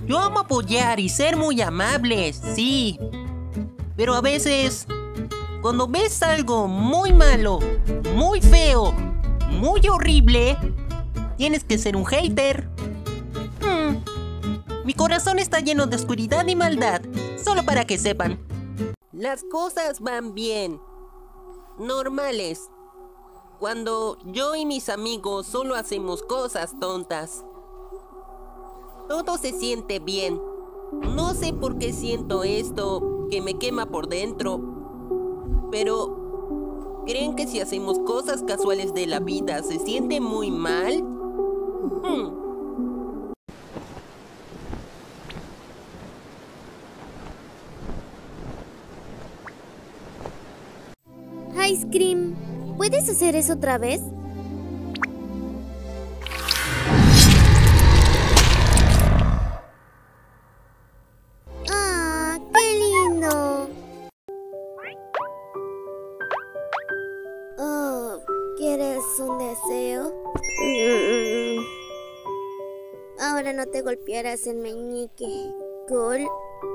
Yo amo apoyar y ser muy amable, sí. Pero a veces, cuando ves algo muy malo, muy feo, muy horrible, tienes que ser un hater. Mi corazón está lleno de oscuridad y maldad, solo para que sepan. Las cosas van bien, normales. Cuando yo y mis amigos solo hacemos cosas tontas. Todo se siente bien. No sé por qué siento esto que me quema por dentro. Pero, ¿creen que si hacemos cosas casuales de la vida se siente muy mal? Ice Cream, ¿puedes hacer eso otra vez? ¡Ah, qué lindo! Oh, ¿quieres un deseo? Ahora no te golpearás el meñique. Cool.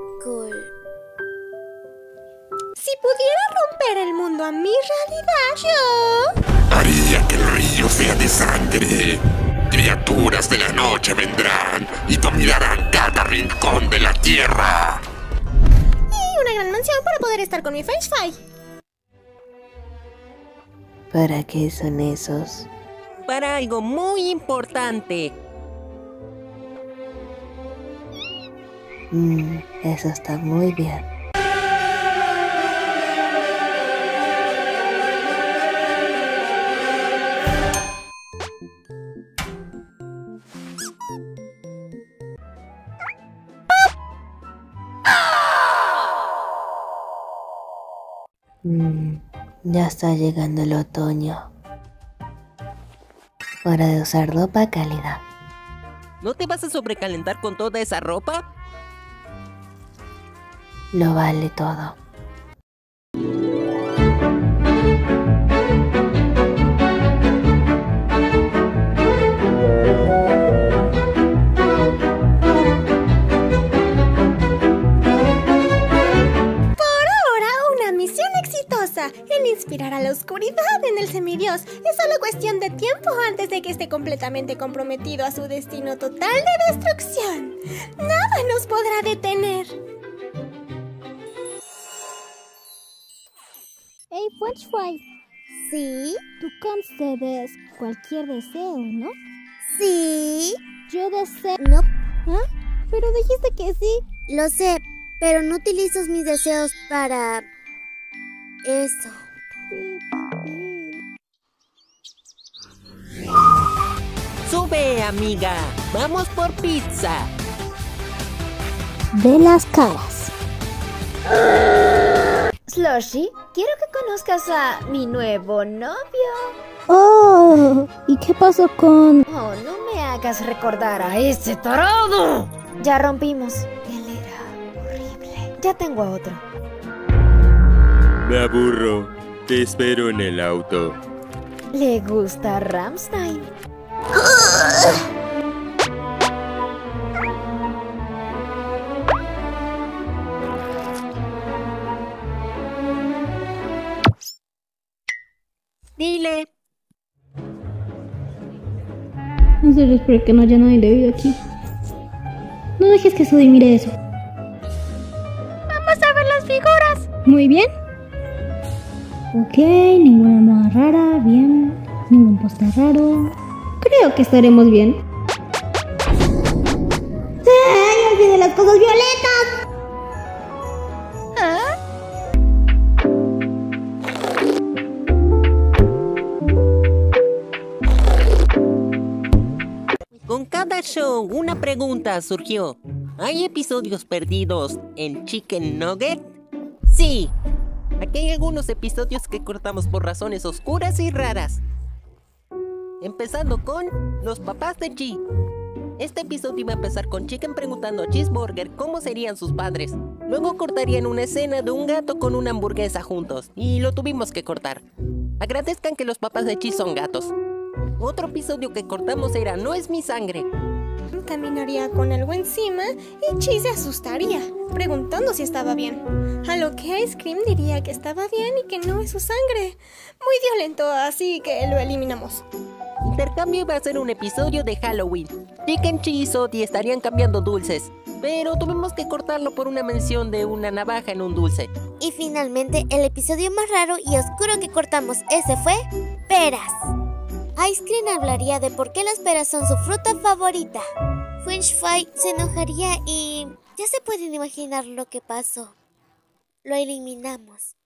Si pudiera romper el mundo a mi realidad, yo haría que el río sea de sangre. Criaturas de la noche vendrán y dominarán cada rincón de la tierra. y una gran mansión para poder estar con mi French Fry. ¿Para qué son esos? Para algo muy importante. Eso está muy bien. Ya está llegando el otoño. Hora de usar ropa cálida. ¿No te vas a sobrecalentar con toda esa ropa? Lo vale todo. En inspirar a la oscuridad en el semidios. Es solo cuestión de tiempo antes de que esté completamente comprometido a su destino total de destrucción. Nada nos podrá detener. Hey, French Fry, ¿Sí? tú concedes cualquier deseo, ¿no? ¿Sí? Yo deseo... No, ¿Ah? Pero dijiste que sí. lo sé, pero no utilizas mis deseos para... eso. ¡Sube, amiga! ¡Vamos por pizza! De las caras. Slushy, quiero que conozcas a mi nuevo novio. Oh, ¿y qué pasó con...? Oh, no me hagas recordar a ese tarado. Ya rompimos. Él era horrible. Ya tengo a otro. Me aburro. Te espero en el auto. Le gusta Rammstein. Dile. En serio, espero que no haya nadie de vida aquí. No dejes que Sudi mire eso. Vamos a ver las figuras. Muy bien. Ok, ninguna moda rara, bien. Ningún póster raro. Creo que estaremos bien. ¡Ay, olvidé las cosas violetas! Con cada show, una pregunta surgió. ¿Hay episodios perdidos en Chicken Nugget? Sí. Aquí hay algunos episodios que cortamos por razones oscuras y raras. Empezando con los papás de Chi. Este episodio iba a empezar con Chicken preguntando a Cheeseburger cómo serían sus padres. Luego cortarían una escena de un gato con una hamburguesa juntos, y lo tuvimos que cortar. Agradezcan que los papás de Chi son gatos. Otro episodio que cortamos era No es mi sangre. contaminaría con algo encima y Chi se asustaría, preguntando si estaba bien. A lo que Ice Cream diría que estaba bien y que no es su sangre. Muy violento, así que lo eliminamos. Intercambio iba a ser un episodio de Halloween. Chicken Chi y Soti estarían cambiando dulces, pero tuvimos que cortarlo por una mención de una navaja en un dulce. Y finalmente, el episodio más raro y oscuro que cortamos ese fue peras. Ice Cream hablaría de por qué las peras son su fruta favorita. French Fry se enojaría y ya se pueden imaginar lo que pasó. Lo eliminamos.